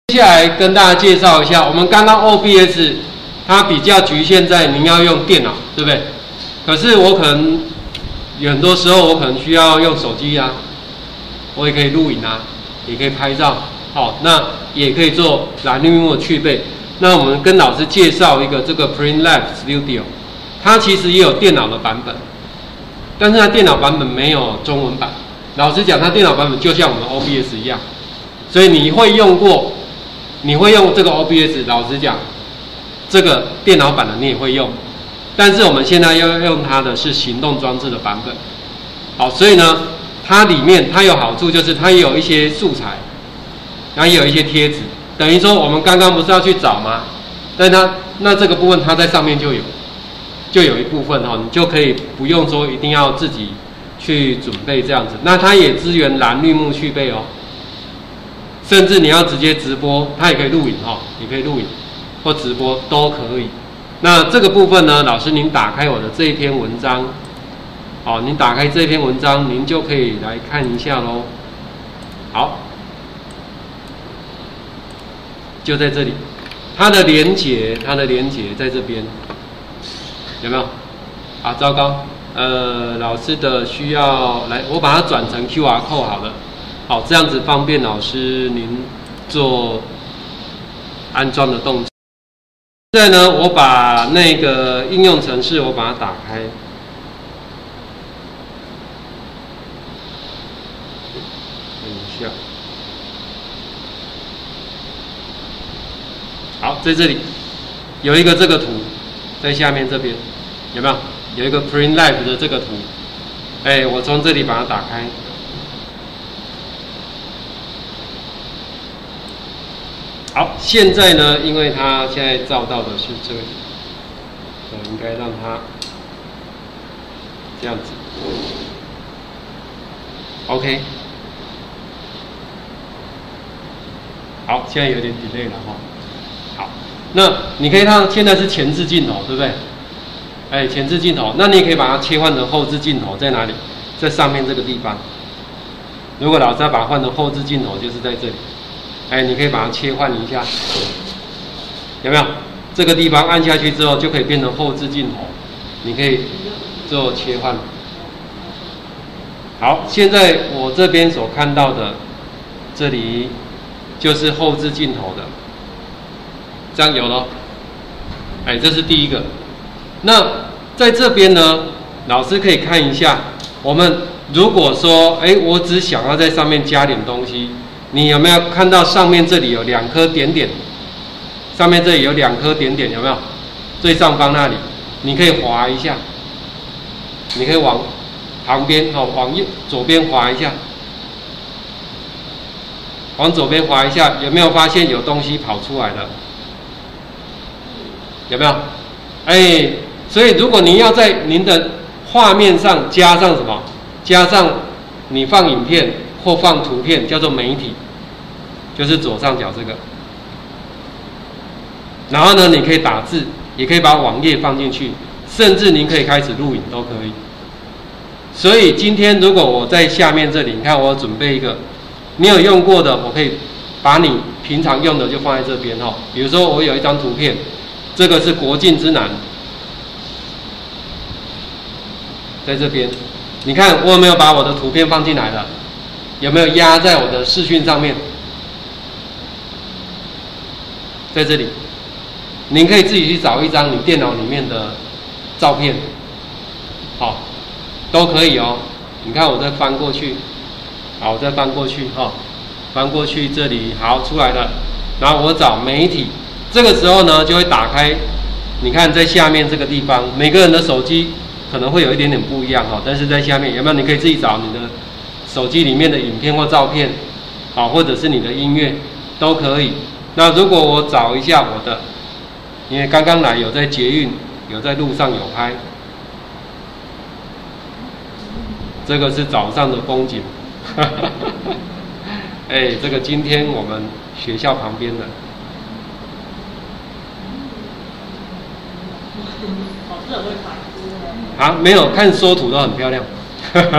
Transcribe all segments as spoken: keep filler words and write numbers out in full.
接下来跟大家介绍一下，我们刚刚 O B S 它比较局限在您要用电脑，对不对？可是我可能有很多时候我可能需要用手机啊，我也可以录影啊，也可以拍照，好，那也可以做蓝绿幕的去背。那我们跟老师介绍一个这个 PrintLab Studio， 它其实也有电脑的版本，但是它电脑版本没有中文版。老实讲，它电脑版本就像我们 O B S 一样，所以你会用过。你会用这个 O B S， 老实讲，这个电脑版的你也会用，但是我们现在要用它的是行动装置的版本。好，所以呢，它里面它有好处，就是它也有一些素材，然后也有一些贴纸，等于说我们刚刚不是要去找吗？但它那这个部分它在上面就有，就有一部分哈，你就可以不用说一定要自己去准备这样子。那它也支援蓝绿幕去背哦。甚至你要直接直播，它也可以录影哈，也可以录影或直播都可以。那这个部分呢，老师您打开我的这一篇文章，好，您打开这篇文章，您就可以来看一下咯。好，就在这里，它的连结，它的连结在这边，有没有？啊，糟糕，呃，老师的需要来，我把它转成 Q R code 好了。好，这样子方便老师您做安装的动作。现在呢，我把那个应用程式我把它打开。等一下。好，在这里有一个这个图，在下面这边有没有？有一个 PrintLab 的这个图。哎，我从这里把它打开。好，现在呢，因为它现在照到的是这里，我应该让它这样子 ，OK。好，现在有点 delay 了哈。好，那你可以看，现在是前置镜头，对不对？哎，前置镜头，那你也可以把它切换成后置镜头，在哪里？在上面这个地方。如果老师要把它换成后置镜头，就是在这里。哎，你可以把它切换一下，有没有？这个地方按下去之后，就可以变成后置镜头，你可以做切换。好，现在我这边所看到的，这里就是后置镜头的，这样有了。哎，这是第一个。那在这边呢，老师可以看一下，我们如果说，哎，我只想要在上面加点东西。你有没有看到上面这里有两颗点点？上面这里有两颗点点，有没有？最上方那里，你可以滑一下，你可以往旁边哦，往右左边滑一下，往左边滑一下，有没有发现有东西跑出来了？有没有？哎，所以如果您要在您的画面上加上什么？加上你放影片。或放图片叫做媒体，就是左上角这个。然后呢，你可以打字，也可以把网页放进去，甚至您可以开始录影都可以。所以今天如果我在下面这里，你看我准备一个你有用过的，我可以把你平常用的就放在这边哈。比如说我有一张图片，这个是国境之南，在这边，你看我有没有把我的图片放进来了？有没有压在我的视讯上面？在这里，您可以自己去找一张你电脑里面的照片，好，都可以哦。你看我再翻过去，好，我再翻过去哈，翻过去这里好出来了。然后我找媒体，这个时候呢就会打开。你看在下面这个地方，每个人的手机可能会有一点点不一样哈，但是在下面有没有？你可以自己找你的。手机里面的影片或照片，好，或者是你的音乐都可以。那如果我找一下我的，因为刚刚来有在捷运，有在路上有拍，这个是早上的风景。哎，这个今天我们学校旁边的。啊，没有看缩图都很漂亮。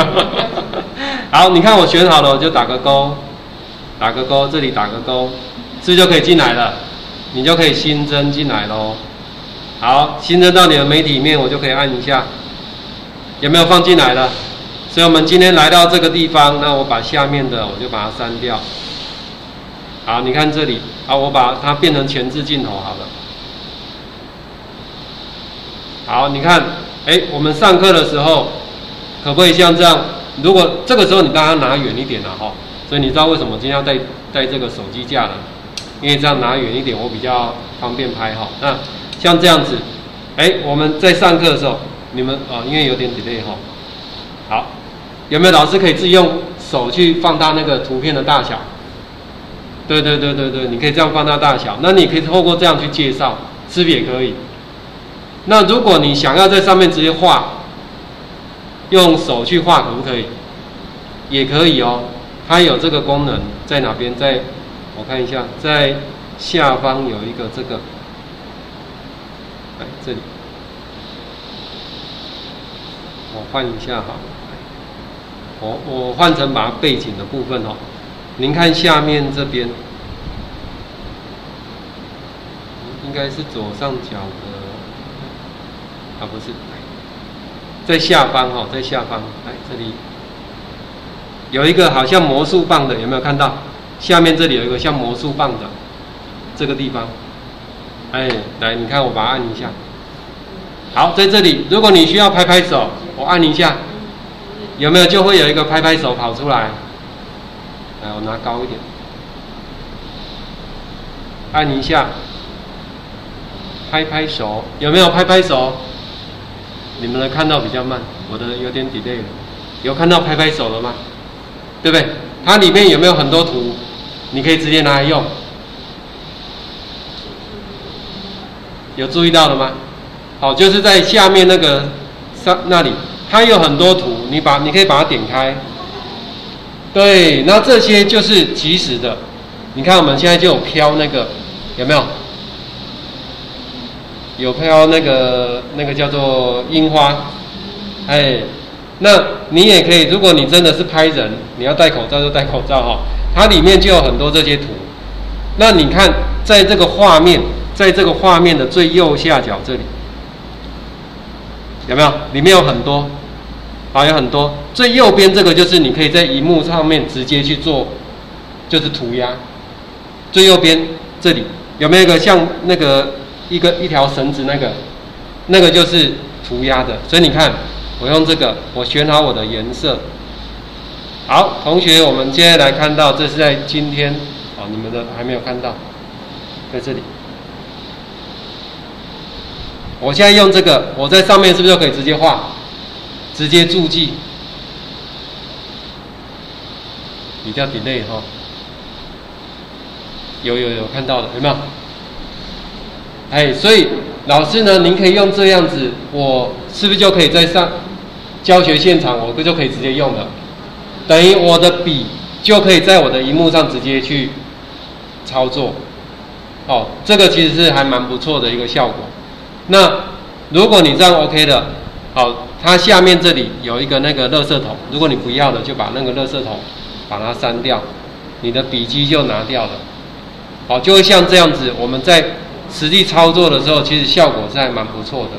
好，你看我选好了，我就打个勾，打个勾，这里打个勾。 是不是就可以进来了？你就可以新增进来咯。好，新增到你的媒体里面，我就可以按一下，有没有放进来了？所以我们今天来到这个地方，那我把下面的我就把它删掉。好，你看这里，好，我把它变成前置镜头好了。好，你看，哎，我们上课的时候可不可以像这样？如果这个时候你当然拿远一点了哈，所以你知道为什么今天要带带这个手机架了？因为这样拿远一点，我比较方便拍哈。那像这样子，哎，我们在上课的时候，你们啊、哦，因为有点 delay 哈。好，有没有老师可以自己用手去放大那个图片的大小？对对对对对，你可以这样放大大小。那你可以透过这样去介绍，是不是也可以？那如果你想要在上面直接画，用手去画可不可以？也可以哦，它有这个功能在哪边？在我看一下，在下方有一个这个，哎，这里，我换一下哈，我我换成把它背景的部分哦。您看下面这边，应该是左上角的，啊不是，在下方哈，在下方，哎这里有一个好像魔术棒的，有没有看到？下面这里有一个像魔术棒的这个地方，哎，来你看我把它按一下，好，在这里，如果你需要拍拍手，我按一下，有没有就会有一个拍拍手跑出来？来，我拿高一点，按一下，拍拍手，有没有拍拍手？你们的看到比较慢，我的有点 delay 了。有看到拍拍手了吗？对不对？它里面有没有很多图？你可以直接拿来用。有注意到了吗？好，就是在下面那个上那里，它有很多图，你把你可以把它点开。对，那这些就是即时的。你看我们现在就有飘那个，有没有？有飘那个那个叫做樱花，哎，那你也可以，如果你真的是拍人，你要戴口罩就戴口罩哈。它里面就有很多这些图。那你看，在这个画面，在这个画面的最右下角这里，有没有？里面有很多。好，有很多。最右边这个就是你可以在萤幕上面直接去做，就是涂鸦。最右边这里有没有一个像那个一个一条绳子那个？那个就是涂鸦的。所以你看，我用这个，我选好我的颜色。好，同学，我们现在来看到，这是在今天，哦，你们的还没有看到，在这里。我现在用这个，我在上面是不是就可以直接画？直接注记，比较 delay 哈，有有有看到了，有没有？哎，所以老师呢，您可以用这样子，我是不是就可以在上教学现场，我就可以直接用了？等于我的笔就可以在我的荧幕上直接去操作。哦，这个其实是还蛮不错的一个效果。那如果你这样 OK 的，好。它下面这里有一个那个垃圾桶，如果你不要的，就把那个垃圾桶把它删掉，你的笔记就拿掉了。好，就会像这样子，我们在实际操作的时候，其实效果是还蛮不错的。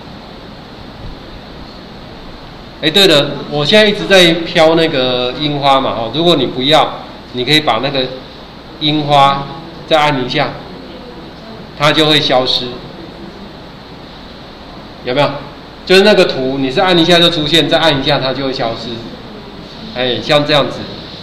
哎，对了，我现在一直在飘那个樱花嘛，哦，如果你不要，你可以把那个樱花再按一下，它就会消失，有没有？就是那个图，你是按一下就出现，再按一下它就会消失。哎，像这样子。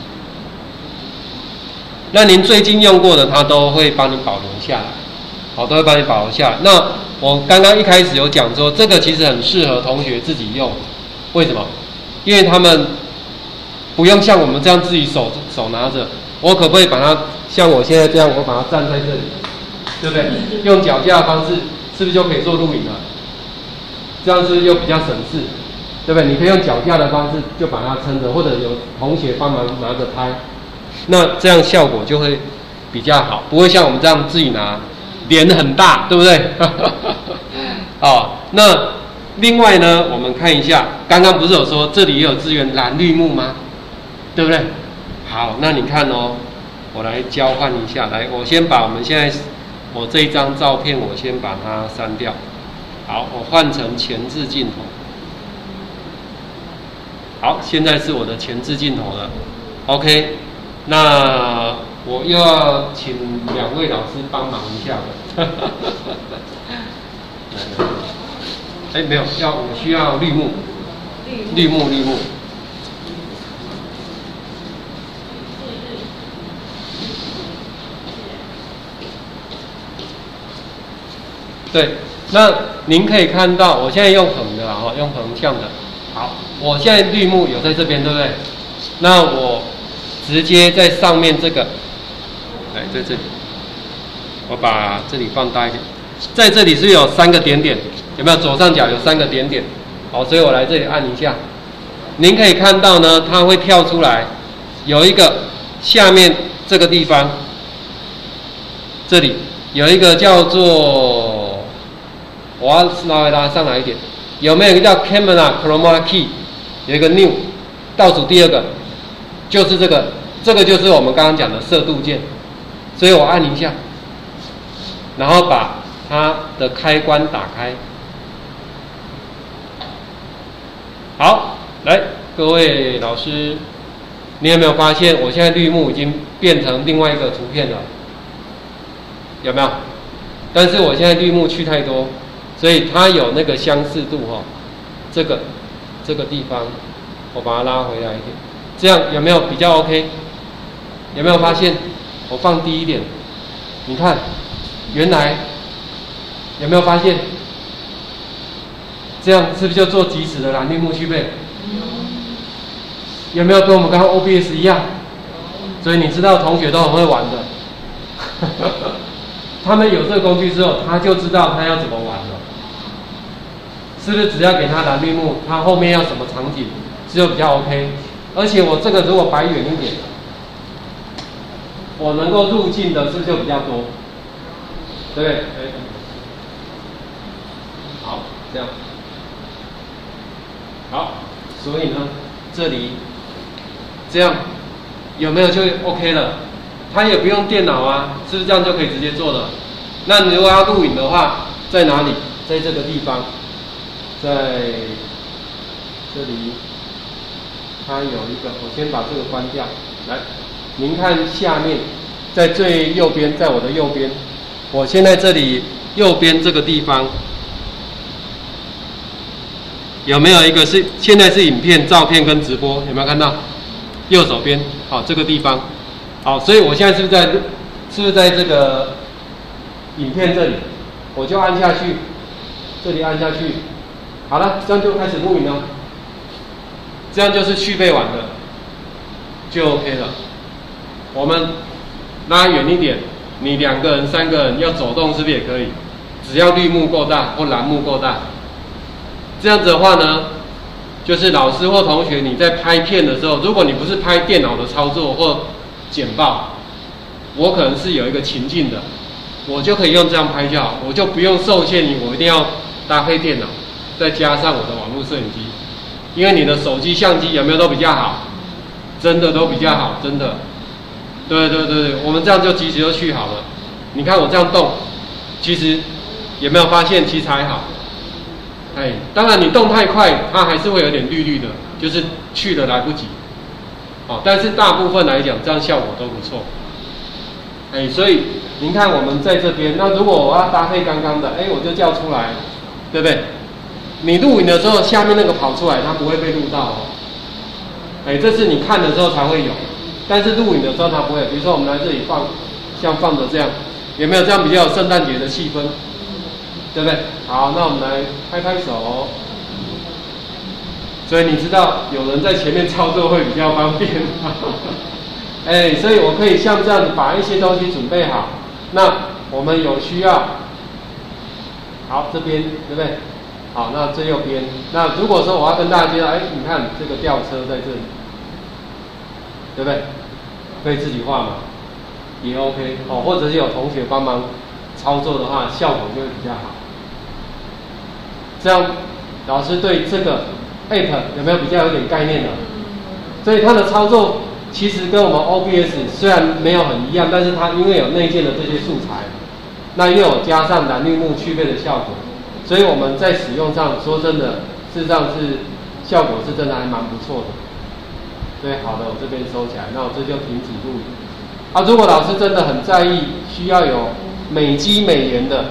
那您最近用过的，它都会帮你保留下来，好，都会帮你保留下来。那我刚刚一开始有讲说，这个其实很适合同学自己用，为什么？因为他们不用像我们这样自己手手拿着，我可不可以把它像我现在这样，我把它站在这里，对不对？用脚架的方式，是不是就可以做录影了？这样是又比较省事，对不对？你可以用脚架的方式就把它撑着，或者有同学帮忙拿着拍，那这样效果就会比较好，不会像我们这样自己拿，脸很大，对不对？哦，那另外呢，我们看一下，刚刚不是有说这里也有资源蓝绿幕吗？对不对？好，那你看哦， 我来交换一下，来，我先把我们现在我这一张照片，我先把它删掉。好，我换成前置镜头。好，现在是我的前置镜头了。OK， 那我又要请两位老师帮忙一下了。哎，没有，要我需要绿幕，绿幕，绿幕。对，那您可以看到，我现在用横的哈，用横向的。好，我现在绿幕有在这边，对不对？那我直接在上面这个，来在这里，我把这里放大一点，在这里是不是有三个点点？有没有左上角有三个点点？好，所以我来这里按一下，您可以看到呢，它会跳出来有一个下面这个地方，这里有一个叫做，我要稍微拉上来一点。有没有一个叫 Camera Chroma Key？ 有一个 New， 倒数第二个就是这个，这个就是我们刚刚讲的色度键。所以我按一下，然后把它的开关打开。好，来，各位老师，你有没有发现我现在绿幕已经变成另外一个图片了？有没有？但是我现在绿幕去太多。所以它有那个相似度哈、哦，这个这个地方，我把它拉回来一点，这样有没有比较 OK？ 有没有发现？我放低一点，你看，原来有没有发现？这样是不是就做即时的蓝绿幕去配？有没有跟我们刚刚 O B S 一样？所以你知道同学都很会玩的，他们有这个工具之后，他就知道他要怎么玩了。是不是只要给他蓝绿幕，他后面要什么场景，就比较 OK。而且我这个如果摆远一点，我能够入镜的是不是就比较多？对不对？哎，好，这样，好，所以呢，这里这样有没有就 OK 了？他也不用电脑啊，是不是这样就可以直接做了？那你如果要录影的话，在哪里？在这个地方。在这里，它有一个，我先把这个关掉。来，您看下面，在最右边，在我的右边，我现在这里右边这个地方，有没有一个是现在是影片、照片跟直播？有没有看到？右手边，好，这个地方，好，所以我现在是不是在，是不是在这个影片这里？我就按下去，这里按下去。好了，这样就开始录影了。这样就是去背完的，就 OK 了。我们拉远一点，你两个人、三个人要走动，是不是也可以？只要绿幕够大或蓝幕够大，这样子的话呢，就是老师或同学你在拍片的时候，如果你不是拍电脑的操作或简报，我可能是有一个情境的，我就可以用这样拍就好，我就不用受限于我一定要搭配电脑。再加上我的网络摄影机，因为你的手机相机有没有都比较好，真的都比较好，真的。对对对对，我们这样就及时就去好了。你看我这样动，其实有没有发现其实还好？哎，当然你动太快，它还是会有点绿绿的，就是去的来不及。哦，但是大部分来讲，这样效果都不错。哎，所以您看我们在这边，那如果我要搭配刚刚的，哎，我就叫出来，对不对？你录影的时候，下面那个跑出来，它不会被录到哦。哎，这是你看的时候才会有，但是录影的时候它不会。比如说我们来这里放，像放着这样，有没有这样比较有圣诞节的气氛？对不对？好，那我们来拍拍手。所以你知道有人在前面操作会比较方便。哎，所以我可以像这样子把一些东西准备好。那我们有需要，好，这边对不对？好，那最右边，那如果说我要跟大家介绍，哎，你看这个吊车在这里，对不对？可以自己画嘛，也 OK 哦，或者是有同学帮忙操作的话，效果就会比较好。这样，老师对这个 App 有没有比较有点概念了？所以它的操作其实跟我们 O B S 虽然没有很一样，但是它因为有内建的这些素材，那又有加上蓝绿幕区别的效果，所以我们在使用上，说真的，事实上是效果是真的还蛮不错的。所以好的，我这边收起来，那我这就停止录影。啊，如果老师真的很在意，需要有美肌美颜的，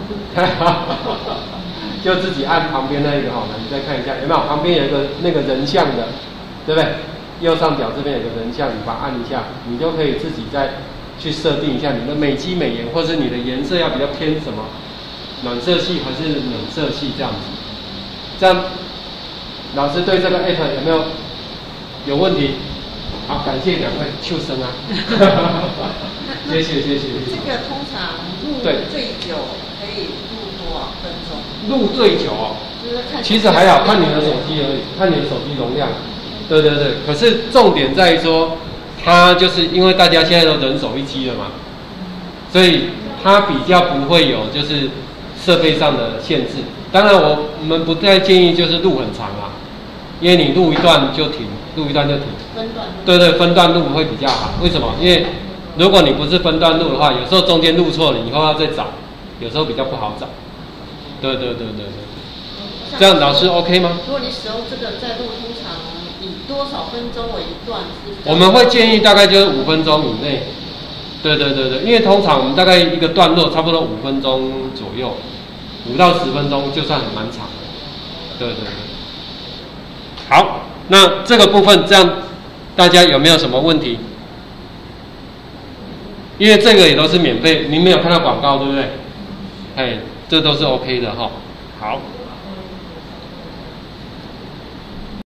就自己按旁边那一个好了，你再看一下有没有？旁边有一个那个人像的，对不对？右上角这边有个人像，你把它按一下，你就可以自己再去设定一下你的美肌美颜，或是你的颜色要比较偏什么，暖色系还是冷色系这样子。这样，老师对这个 at 有没有有问题？好，感谢两位秋生啊，谢谢谢谢谢谢。 这个通常录最久可以录多少分钟？ 录最久哦， 就是看其实还好，看你的手机而已，看你的手机容量。对对对，可是重点在于说，它就是因为大家现在都人手一机了嘛，所以它比较不会有就是设备上的限制。当然我我们不太建议就是录很长啊，因为你录一段就停，录一段就停。 分段。对对，分段录会比较好。为什么？因为如果你不是分段录的话，有时候中间录错了，以后要再找，有时候比较不好找。对对对对对。这样老师 OK 吗？ 如果你使用这个在录，通常以多少分钟为一段？ 我们会建议大概就是五分钟以内。对对对对，因为通常我们大概一个段落差不多五分钟左右，五到十分钟就算很蛮长的。对对对。好，那这个部分这样，大家有没有什么问题？因为这个也都是免费，您没有看到广告，对不对？哎，这都是 OK 的哈。好。